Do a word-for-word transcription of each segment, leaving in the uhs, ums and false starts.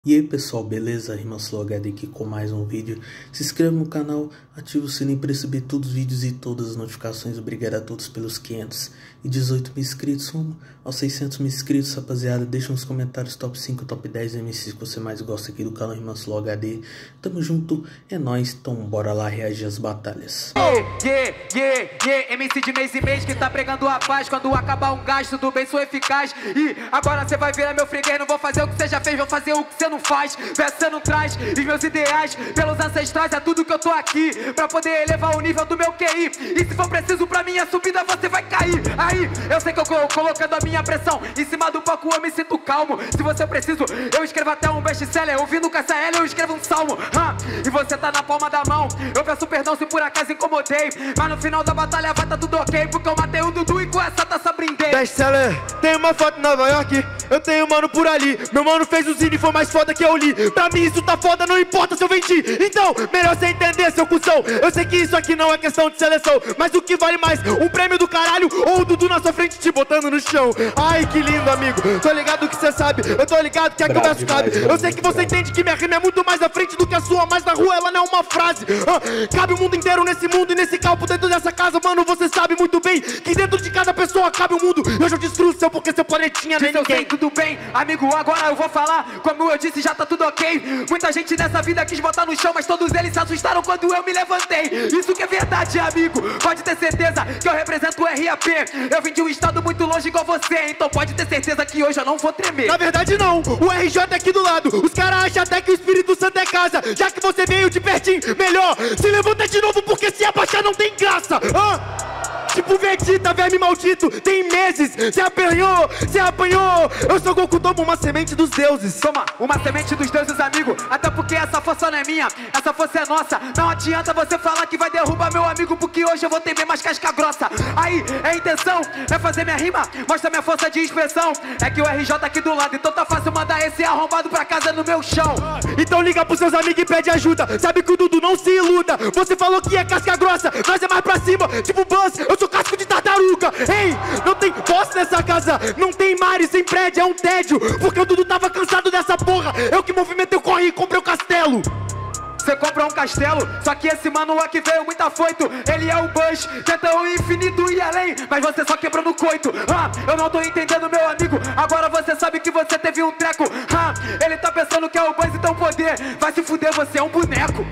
E aí pessoal, beleza? RimaSlowHD aqui com mais um vídeo. Se inscreva no canal, ative o sininho para receber todos os vídeos e todas as notificações. Obrigado a todos pelos quinhentos e dezoito mil inscritos, rumo aos seiscentos mil inscritos, rapaziada. Deixa nos comentários top cinco, top dez M Cs que você mais gosta aqui do canal RimaSlowHD. Tamo junto, é nóis, então bora lá reagir às batalhas. Oh, yeah, yeah, yeah, M C de mês e mês que tá pregando a paz. Quando acabar um gasto do bem sou eficaz. E agora cê vai virar meu freguês. Não vou fazer o que cê já fez, vou fazer o que cê não faz. Você não traz os meus ideais pelos ancestrais. É tudo que eu tô aqui pra poder elevar o nível do meu Q I. E se for preciso pra minha subida você vai cair. Aí, eu sei que eu tô colocando a minha pressão em cima do palco, eu me sinto calmo. Se você preciso, eu escrevo até um best-seller. Ouvindo com essa L, eu escrevo um salmo. ah, E você tá na palma da mão. Eu peço perdão se por acaso incomodei, mas no final da batalha vai tá tudo ok, porque eu matei o Dudu e com essa taça brindei. Best-seller, tem uma foto em Nova York, eu tenho um mano por ali. Meu mano fez o zine, foi mais foda que eu li. Pra mim isso tá foda, não importa se eu vendi. Então, melhor você entender, seu cuzão. Eu sei que isso aqui não é questão de seleção, mas o que vale mais, um prêmio do caralho ou o Dudu na sua frente te botando no chão? Ai, que lindo, amigo. Tô ligado que cê sabe, eu tô ligado que a conversa cabe. Eu sei que você entende que minha rima é muito mais à frente do que a sua, mas na rua ela não é uma frase. ah, Cabe o mundo inteiro nesse mundo e nesse campo dentro dessa casa. Mano, você sabe muito bem que dentro de cada pessoa cabe o mundo. Eu já destruo o seu porque seu planetinha nem eu ninguém. sei, tudo bem, amigo, agora eu vou falar. Como eu disse, já tá tudo ok. Muita gente nessa vida quis botar no chão, mas todos eles se assustaram quando eu me levantei. Isso que é verdade, amigo. Pode ter certeza que eu represento o R A P. Eu vim de um estado muito longe igual você, então pode ter certeza que hoje eu não vou tremer. Na verdade não, o R J é aqui do lado. Os caras acham até que o Espírito Santo é casa. Já que você veio de pertinho, melhor se levanta de novo, porque se abaixar não tem graça. ah? Tipo Vegeta, verme maldito, tem meses. Cê apanhou, cê apanhou. Eu sou Goku, tomo uma semente dos deuses. Toma, uma semente dos deuses, amigo. Até porque essa força não é minha, essa força é nossa. Não adianta você falar que vai derrubar meu amigo, porque hoje eu vou ter bem mais casca grossa. Aí, é intenção, é fazer minha rima, mostra minha força de expressão. É que o R J aqui do lado, então tá fácil mandar esse arrombado pra casa no meu chão. Então liga pros seus amigos e pede ajuda. Sabe que o Dudu não se iluda. Você falou que é casca grossa, nós é mais pra cima. Tipo Buzz, eu sou casco de tartaruga. Ei, não tem posse nessa casa, não tem mares, sem prédio, é um tédio. Porque o Dudu tava cansado dessa porra. Eu que movimentei o corre e comprei o castelo. Você compra um castelo, só que esse mano aqui veio muito afoito. Ele é o Bush, tenta o infinito e além, mas você só quebrou no coito. ah, Eu não tô entendendo, meu amigo. Agora você sabe que você teve um treco. ah, Ele tá pensando que é o Bush, então poder vai se fuder, você é um boneco.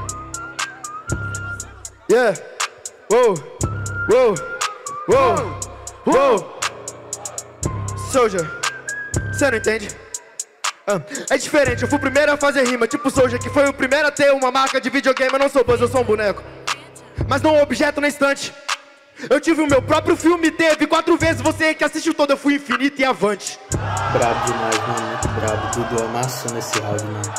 Yeah, wow, wow, wow, wow. Soldier, você não entende? Ah, é diferente, eu fui o primeiro a fazer rima, tipo Soldier, que foi o primeiro a ter uma marca de videogame. Eu não sou Buzz, eu sou um boneco, mas não um objeto na estante. Eu tive o meu próprio filme, teve quatro vezes. Você que assistiu todo, eu fui infinito e avante. Brabo demais, mano, muito brabo. Dudu amassou nesse round, mano.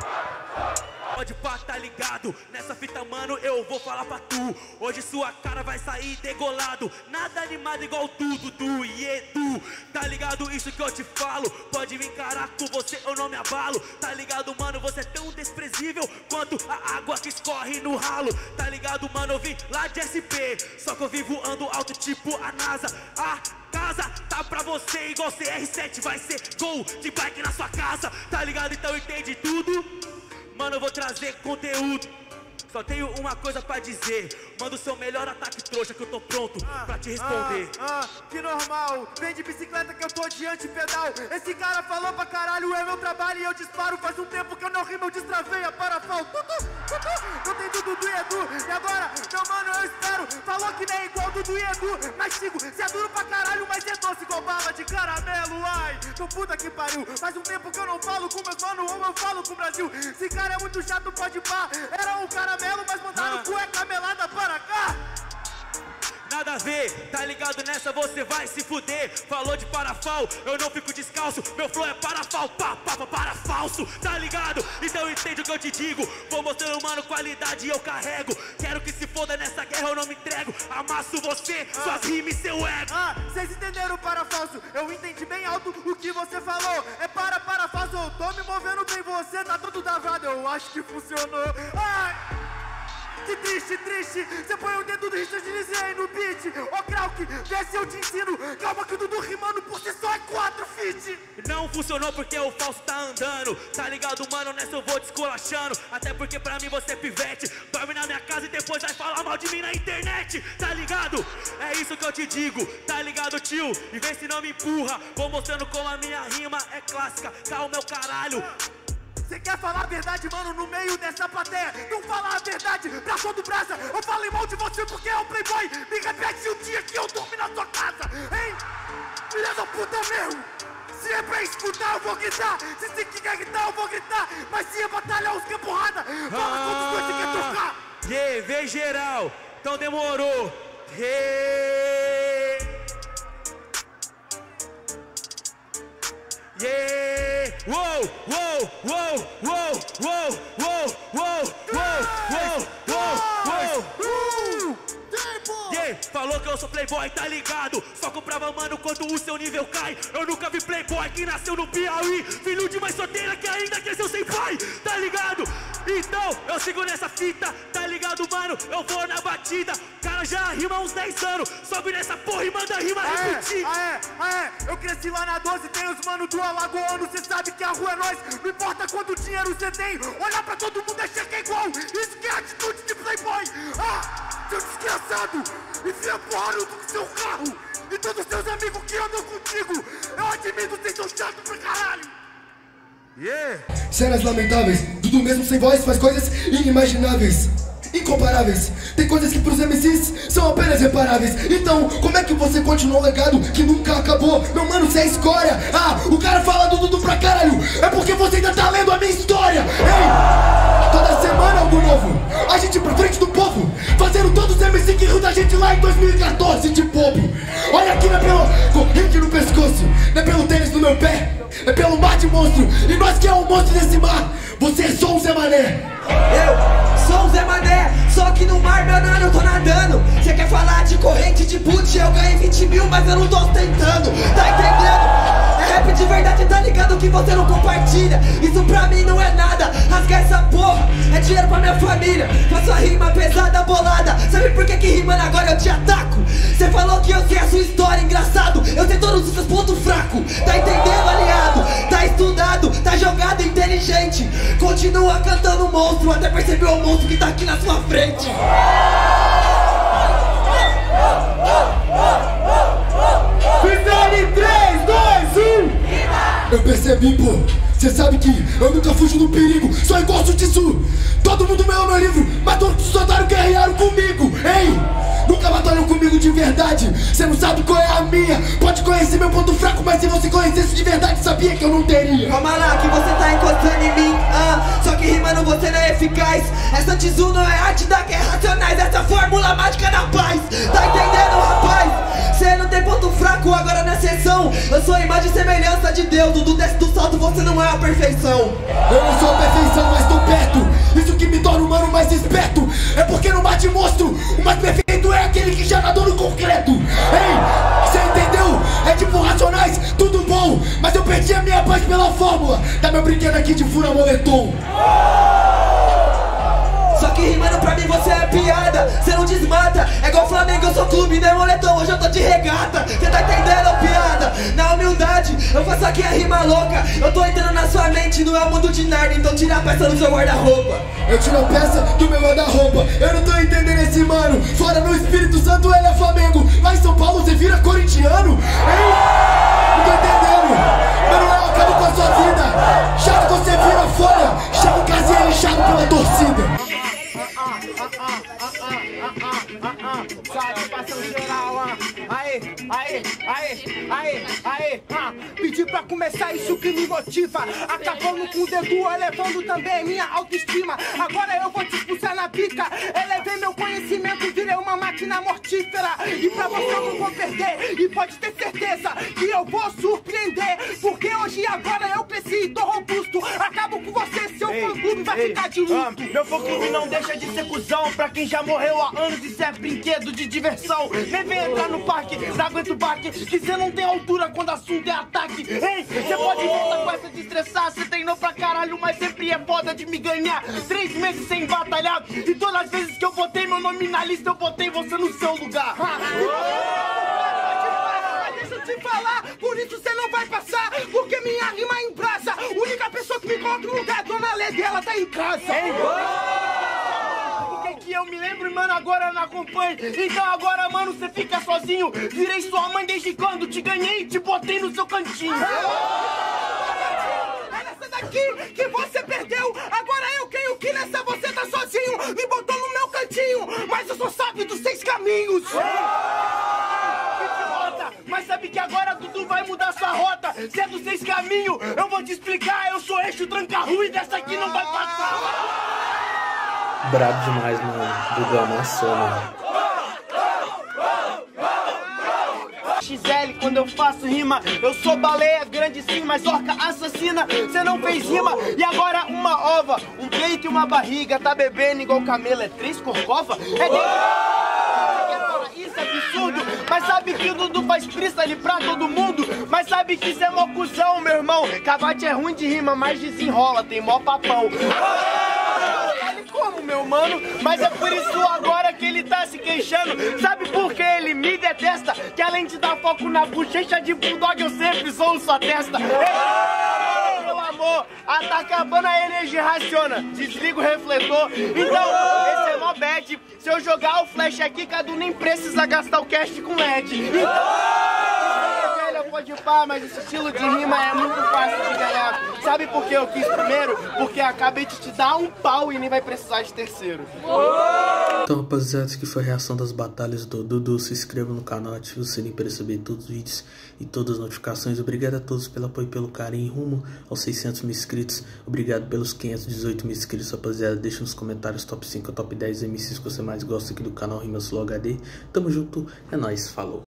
Pode pá, tá ligado? Nessa fita, mano, eu vou falar pra tu. Hoje sua cara vai sair degolado. Nada animado igual tu, Dudu e Edu. Tá ligado isso que eu te falo? Pode me encarar com você, eu não me abalo. Tá ligado, mano, você é tão desprezível quanto a água que escorre no ralo. Tá ligado, mano, eu vim lá de S P, só que eu vivo ando alto tipo a NASA. A casa tá pra você igual C R sete. Vai ser gol de bike na sua casa. Tá ligado, então entende tudo? Mano, eu vou trazer conteúdo. Só tenho uma coisa pra dizer. Manda o seu melhor ataque, trouxa, que eu tô pronto ah, pra te responder. Ah, ah, que normal, vem de bicicleta que eu tô de antipedal. Esse cara falou pra caralho, é meu trabalho e eu disparo. Faz um tempo que eu não rimo, eu destravei a parafal. Tutu, tutu, não tem Dudu e Edu. E agora, meu mano, eu espero. Falou que nem é igual Dudu e Edu. Mas sigo, cê é duro pra caralho, mas é doce igual bala de caramelo. Ai, tô puta que pariu. Faz um tempo que eu não falo com meus mano, ou eu falo com o Brasil. Esse cara é muito chato, pode pá. Era um caramelo, mas mandaram ah. cueca melada para cá. Nada a ver, tá ligado nessa, você vai se fuder. Falou de parafal, eu não fico descalço. Meu flow é parafal, pá, pá, pá, para falso. Tá ligado? Então entende o que eu te digo. Vou mostrando, mano, qualidade eu carrego. Quero que se foda nessa guerra, eu não me entrego. Amasso você, ah. suas rimas e seu ego. Ah, vocês entenderam o parafalso? Eu entendi bem alto o que você falou. É para, parafalso, eu tô me movendo bem, você tá todo davado. Eu acho que funcionou. Ai! Que triste, triste. Você põe o dedo do Richard aí no beat. Ô Krauk, vê se eu te ensino. Calma que o Dudu rimando por si só é quatro feat. Não funcionou porque o falso tá andando. Tá ligado, mano? Nessa eu vou descolachando. Até porque pra mim você é pivete. Dorme na minha casa e depois vai falar mal de mim na internet. Tá ligado? É isso que eu te digo. Tá ligado, tio? E vê se não me empurra. Vou mostrando como a minha rima é clássica. Calma, meu caralho. Você quer falar a verdade, mano, no meio dessa plateia? Não fala a verdade pra todo brasa. Eu falei mal de você porque é o playboy. Me repete o dia que eu dormi na sua casa, hein? Filha da puta mesmo. Se é pra escutar, eu vou gritar. Se você quer gritar, eu vou gritar. Mas se é batalhar, os que é porrada. Fala ah, quantos dois você quer trocar. Yeah, vem geral. Então demorou. Yeah. Yeah. Uou, uou, uou, uou, uou, uou, uou, uou, uou, uou, uou. Yeah, falou que eu sou playboy, tá ligado? Só comprava, mano, quando o seu nível cai. Eu nunca vi playboy que nasceu no Piauí. Filho de mãe solteira que ainda cresceu sem pai, tá ligado? Então, eu sigo nessa fita, tá ligado, mano? Eu vou na batida. Cara já rima há uns dez anos. Sobe nessa porra e manda rima aé, repetir. Aé, aé, eu cresci lá na doze, tem os mano do Alagoano. Cê sabe que a rua é nós, não importa quanto dinheiro cê tem. Olhar pra todo mundo é cheque igual. Isso que é atitude de playboy. Ah, seu desgraçado, enfia porra no seu carro. E todos os seus amigos que andam contigo. Eu admito, vocês são chatos pra caralho. Yeah. Cenas lamentáveis, tudo mesmo sem voz, faz coisas inimagináveis, incomparáveis. Tem coisas que pros M Cs são apenas reparáveis. Então, como é que você continua um legado que nunca acabou? Meu mano, você é escória. Ah, o cara fala do Dudu pra caralho. É porque você ainda tá lendo a minha história. Ei, toda semana algo novo. A gente pra frente do povo, fazendo todos os M C que riu da gente lá em dois mil e quatorze de bobo. Olha aqui, não é pelo corrente no pescoço, não é pelo tênis no meu pé, é pelo mar de monstro. E nós que é o monstro desse mar. Você é só um Zé Mané. Eu sou um Zé Mané, só que no mar, meu nano, eu tô nadando. Cê quer falar de corrente de boot? Eu ganhei vinte mil, mas eu não tô ostentando. Tá entendendo? É rap de verdade, tá ligado que você não compartilha. Isso pra mim não é nada, rasgar essa porra é dinheiro pra minha família. Faço a rima pesada, bolada. Sabe por que que rimando agora eu te ataco? Cê falou que eu sei a sua história, engraçado. Eu sei todos os seus pontos fracos. Tá entendendo, aliado? Tá estudado, tá jogado, inteligente. Continua cantando monstro até perceber o monstro que tá aqui na sua frente. Finale três, dois, um. Eu percebi, pô. Cê sabe que eu nunca fujo do perigo, só encosto disso. Todo mundo leu meu livro, mas todos os otários guerrearam comigo. Ei, nunca batalham comigo de verdade. Cê não sabe qual é a minha. Pode conhecer meu ponto fraco, mas se você conhecesse de verdade, sabia que eu não teria. Calma lá que você tá encostando em mim, ah, só que rimando você não é eficaz. Essa Tizu não é arte da guerra racionais, essa fórmula mágica da paz. Tá entendendo, rapaz? Cê não tem ponto fraco agora na sessão. Eu sou a imagem e semelhança de Deus. Do desce do salto você não é a perfeição. Eu não sou a perfeição, mas tô perto. Isso que me torna o humano mais esperto. É porque no mar de monstro, o mais perfeito é aquele que já nadou no concreto. Ei, cê entendeu? É tipo Racionais, tudo bom. Mas eu perdi a minha paz pela fórmula. Tá meu brinquedo aqui de fura moletom. Só que rimando pra mim você é piada, cê não desmata. É igual Flamengo, eu sou clube, não é moletom, hoje eu tô de regata. Cê tá entendendo, piada? Na humildade, eu faço aqui a rima louca. Eu tô entrando na sua mente, não é o mundo de Narnia. Então tira a peça do seu guarda-roupa. Eu tiro a peça do meu guarda-roupa. Eu não tô entendendo esse mano. Fora no Espírito Santo ele é Flamengo. Lá em São Paulo você vira corintiano. Hein? Não tô entendendo. Manuel, acaba com a sua vida. Chato você vira folha. Chama o Casiel chato pela torcida. Satisfação geral, ah. Aê, aê, aê, aê, aê, ah. Pedi pra começar isso que me motiva. Acabando com o dedo, elevando também minha autoestima. Agora eu vou te expulsar na pica. Elevei meu conhecimento, virei uma máquina mortífera. E pra você eu não vou perder. E pode ter certeza que eu vou surpreender. Porque hoje e agora eu cresci e tô robusto. Acabo com você, seu Fã-clube vai ei, ficar de luto. ah, meu fã-clube não deixa de ser cuzão. Pra quem já morreu há anos, isso é brinquedo de diversão. Nem vem entrar no parque, não aguenta o baque, que cê não tem altura quando assunto é ataque. Ei, cê pode voltar com essa de estressar. Cê treinou pra caralho, mas sempre é foda de me ganhar. Três meses sem batalhar, e todas as vezes que eu botei meu nome na lista, eu botei você no seu lugar. Deixa eu te falar, por isso você não vai passar, porque minha rima é em brasa. A única pessoa que me coloca no lugar, dona Lê dela tá em casa. Por que que eu me lembro, mano, agora não acompanho? Então agora, mano, você fica sozinho. Virei sua mãe desde quando te ganhei e te botei no seu cantinho. Daqui que você perdeu, agora eu creio que nessa você tá sozinho. Me botou no meu cantinho, mas eu sou sábio dos seis caminhos. Mas sabe que agora Dudu vai mudar sua rota. Se é dos seis caminhos, eu vou te explicar. Eu sou eixo tranca-rua e dessa aqui não vai passar. Brabo demais, mano. Dudu amassou, mano. X L, quando eu faço rima, eu sou baleia grande sim, mas orca assassina, cê não fez rima. E agora uma ova, um peito e uma barriga, tá bebendo igual camelo, é três corcova? É de... Isso é absurdo, mas sabe que o Dudu faz freestyle pra todo mundo. Mas sabe que isso é mó cuzão, meu irmão. Cavate é ruim de rima, mas desenrola, tem mó papão. Como, meu mano? Mas é por isso agora que ele tá se queixando. Sabe por que ele me detesta? Que além de dar foco na bochecha de bulldog, eu sempre sou sua testa. Ei, meu amor, ah, tá acabando a energia, raciona. Desliga o refletor. Então, esse é mó bad. Se eu jogar o flash aqui, Cadu nem precisa gastar o cast com L E D. Então... Pode pá, mas esse estilo de rima é muito fácil de ganhar. Sabe por que eu quis primeiro? Porque acabei de te dar um pau e nem vai precisar de terceiro. Então, rapaziada, essa aqui foi a reação das batalhas do Dudu. Se inscreva no canal, ative o sininho para receber todos os vídeos e todas as notificações. Obrigado a todos pelo apoio e pelo carinho rumo aos seiscentos mil inscritos. Obrigado pelos quinhentos e dezoito mil inscritos, rapaziada. Deixa nos comentários top cinco ou top dez M Cs que você mais gosta aqui do canal Rima Slow H D. Tamo junto, é nóis, falou.